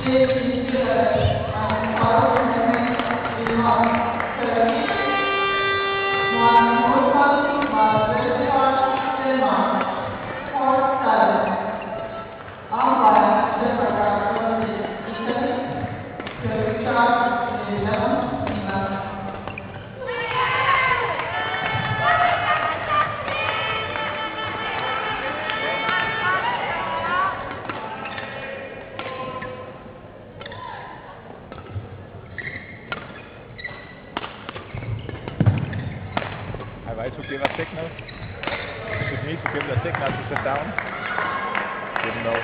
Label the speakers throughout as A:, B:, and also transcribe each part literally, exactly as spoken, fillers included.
A: Have I to give a signal? Is it me to give the signal to sit down? Didn't know.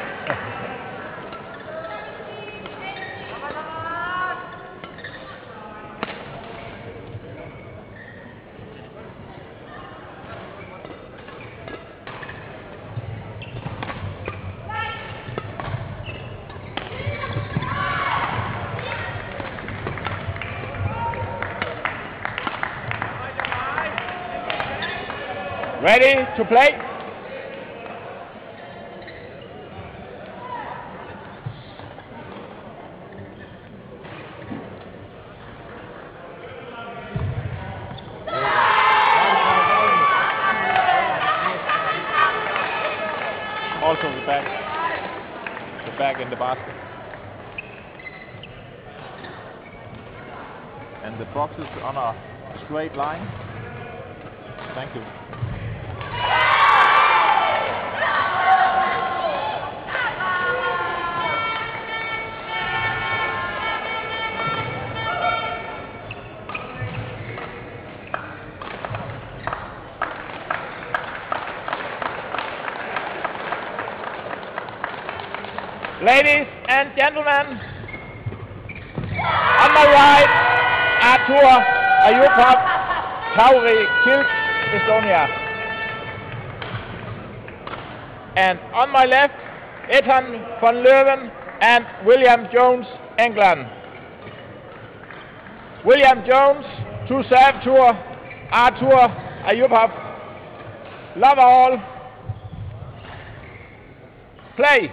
A: Ready to play? Also the back, the back in the basket. And the box is on a straight line. Thank you. Ladies and gentlemen, on my right, Artur Ayupov, Tauri Kilk, Estonia. And on my left, Ethan van Leeuwen and William Jones, England. William Jones, to serve to Artur Ayupov. Love all. Play.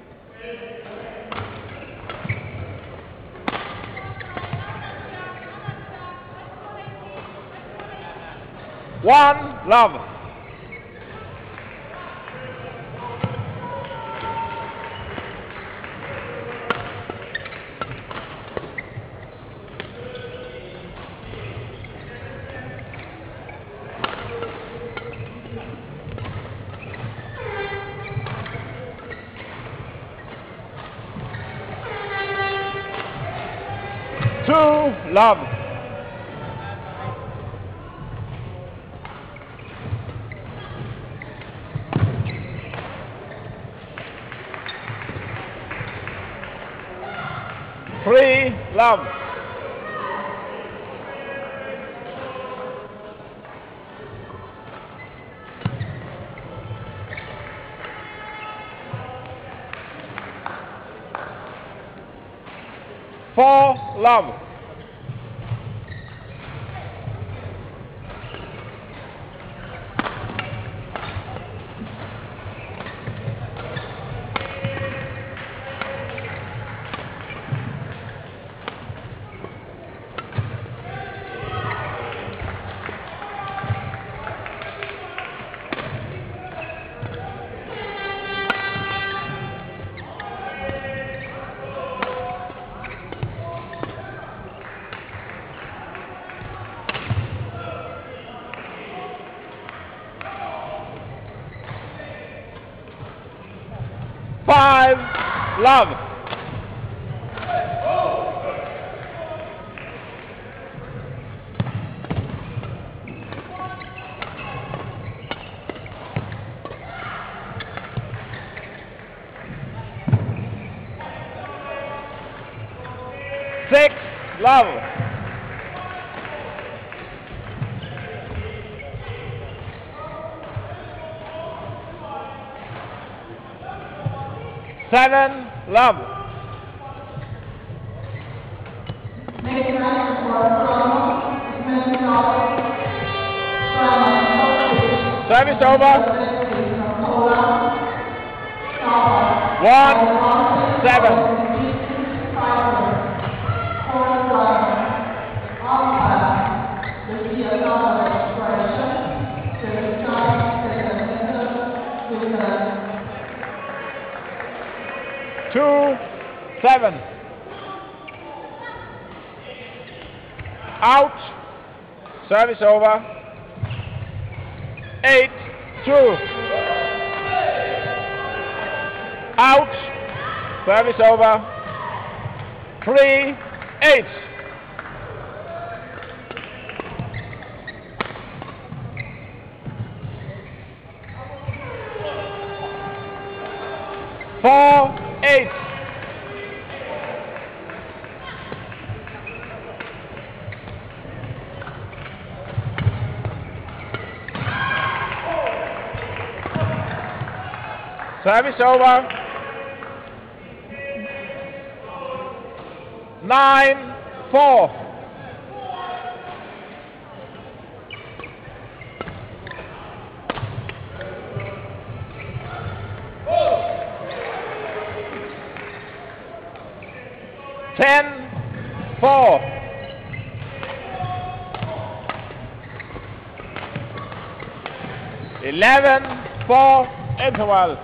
A: One, love. Two, love. Three, love. Four, love. Five, love. Six, love. Seven, love. Service over. One, seven. eleven. Out. Service over. eight two. Out. Service over. three eight. four eight. Service over. nine four. ten four. eleven four interval.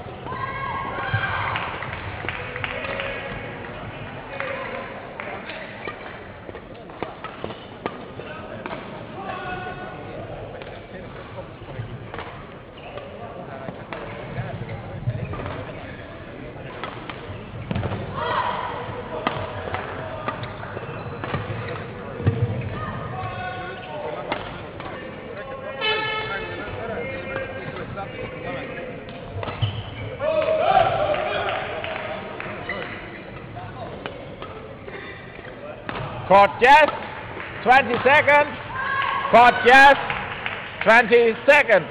A: Court yes, twenty seconds. Court yes, twenty seconds.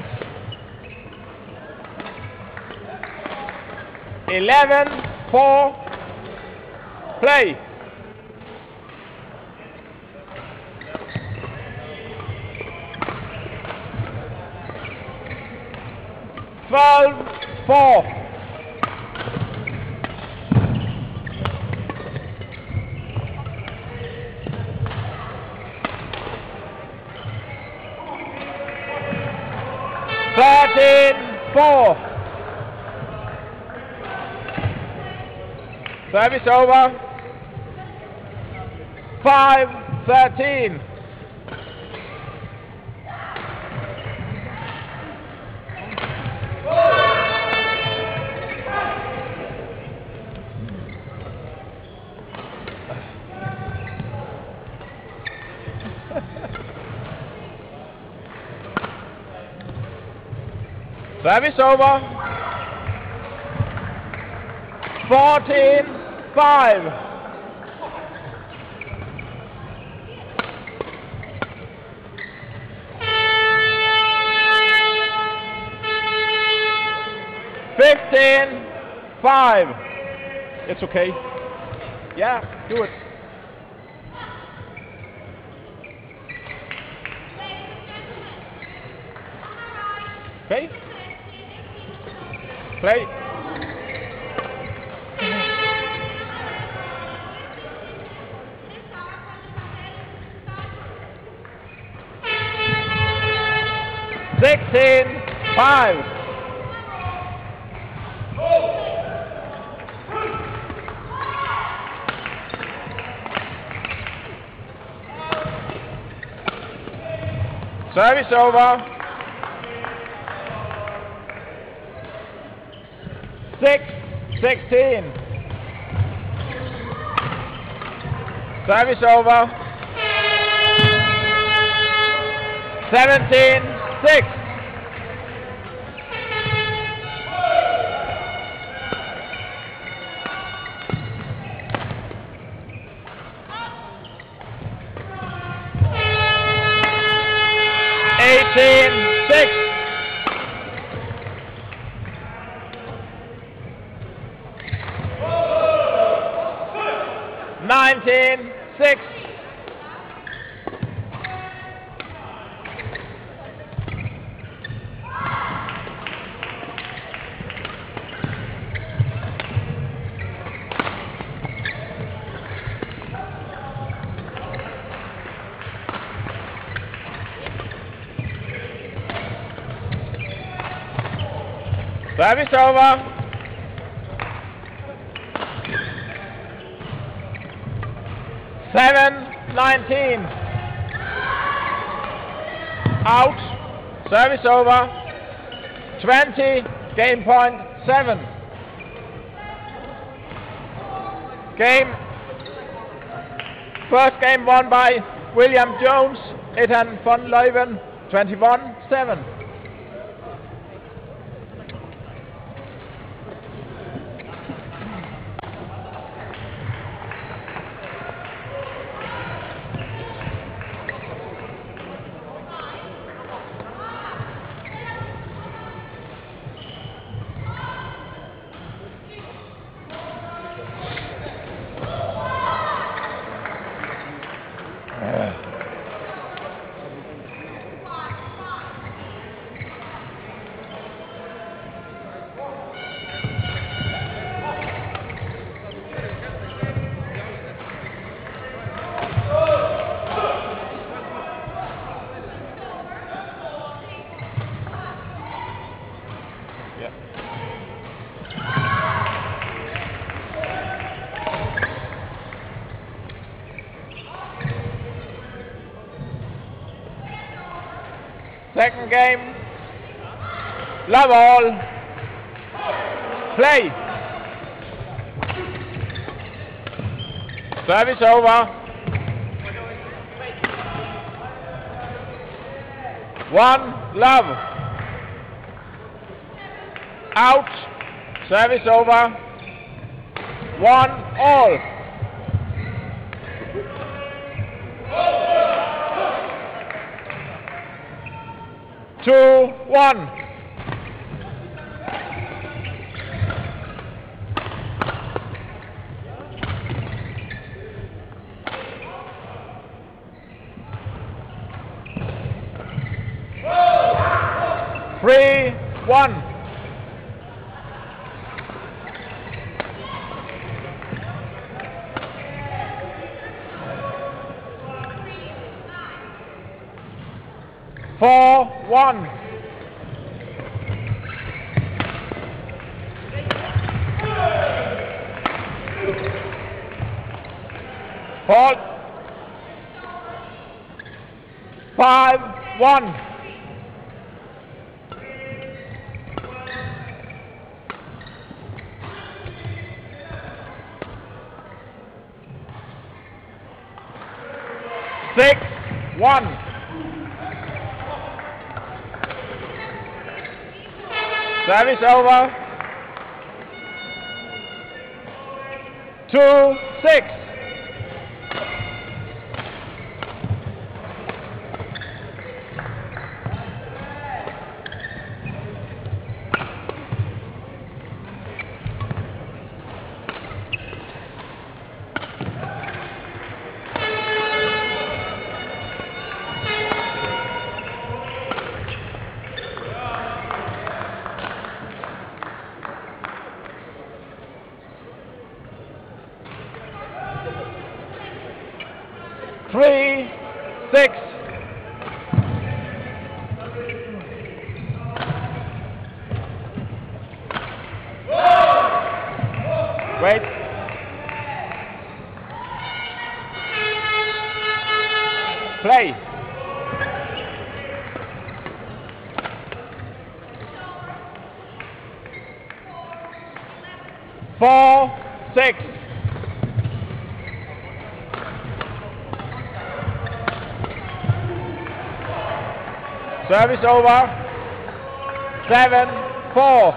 A: eleven four. Play. twelve four. thirteen four. Service over. five thirteen. Service over. fourteen five. fifteen five. It's okay. Yeah, do it. Okay. Play. sixteen five. Service over. six sixteen. Service over. seventeen six. eighteen six. nineteen six. Service over. seven nineteen. Out. Service over. twenty. Game point seven. Game. First game won by William Jones, Ethan van Leuven, twenty-one seven. Second game, love all, play. Service over. One, love. Out, service over. One, all. Two, one. Three, one. Four, one. Four. Five, one. Six, one. Service over. Two, six. Three, six. Wait. Play. Four, six. Service over. Seven, four.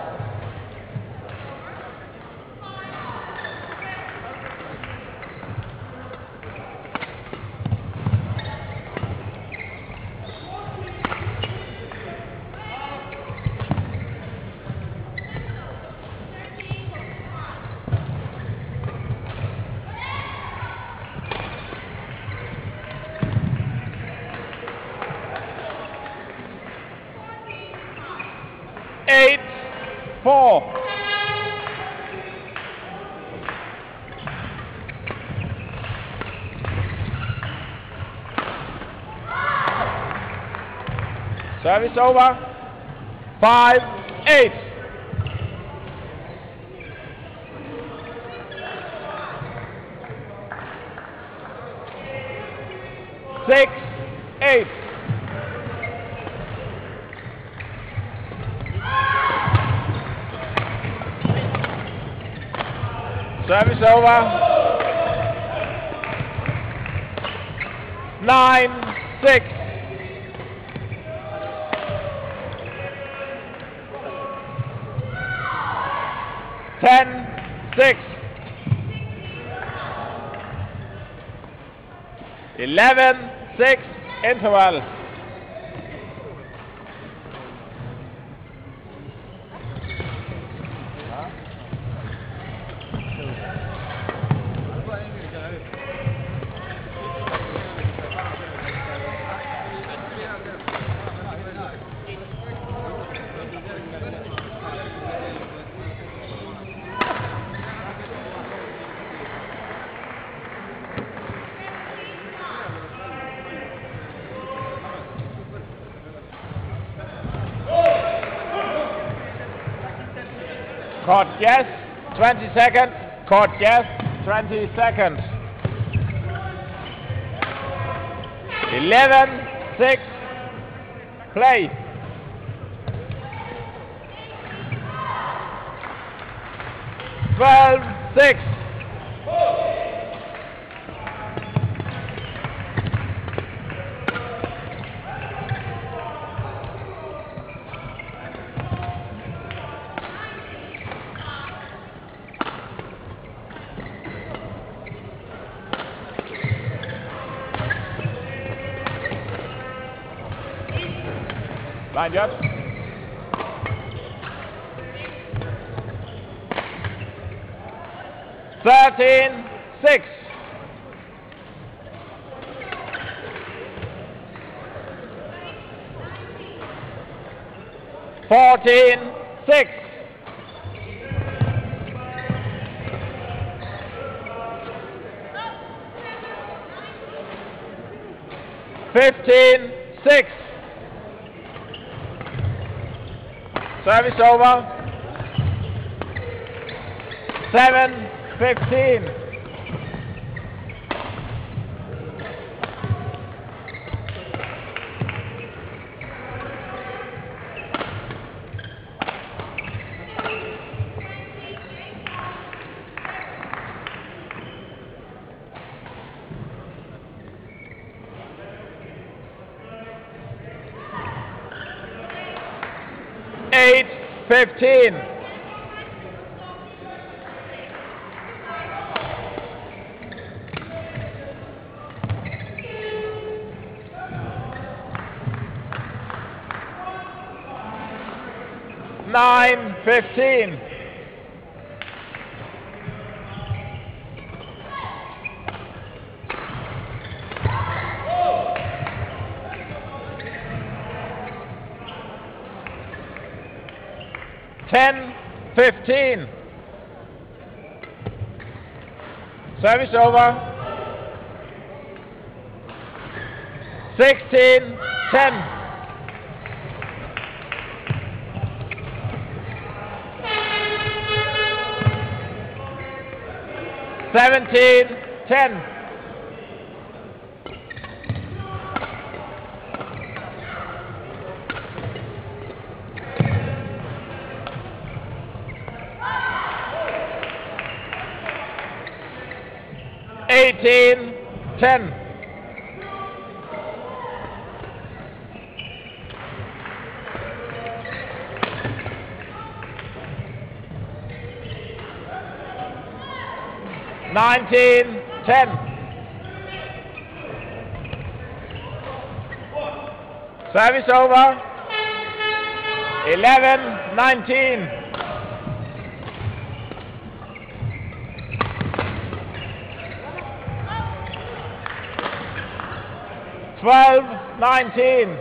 A: Eight, four. Service over. Five, eight. six, eight. Service over. Nine, six. Ten, six. Eleven, six. Interval. Court yes, twenty seconds. Court yes, twenty seconds. Eleven, six. Play. Twelve, six. Line judge. Thirteen, six. Fourteen, six. Fifteen, six. Service over. Seven, fifteen. Eight, fifteen. Nine, fifteen. Ten, fifteen. Service over. Sixteen, ten. Seventeen, ten. Eighteen, ten. Nineteen, ten. Service over. Eleven, nineteen. Twelve, nineteen.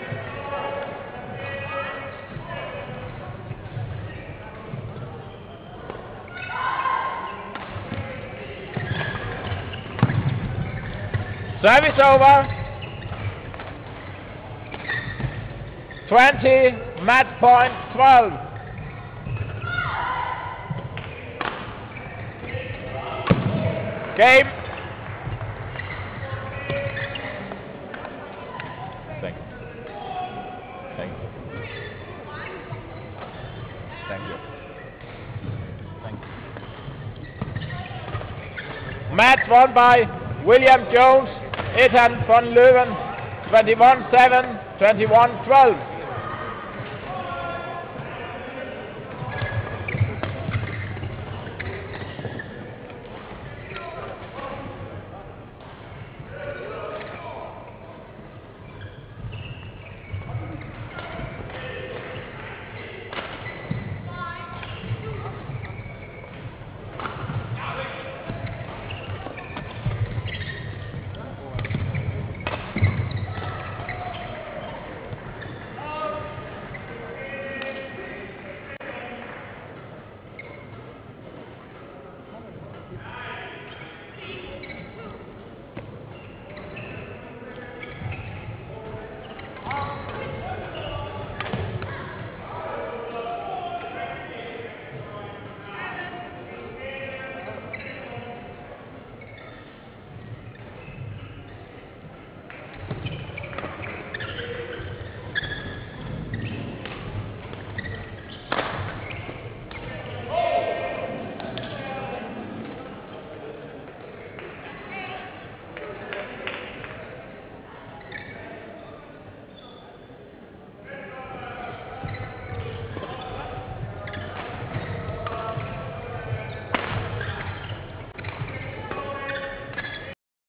A: Service over. Twenty, match point, twelve. Game. Match won by William Jones, Ethan von Löwen, twenty-one seven, twenty-one twelve.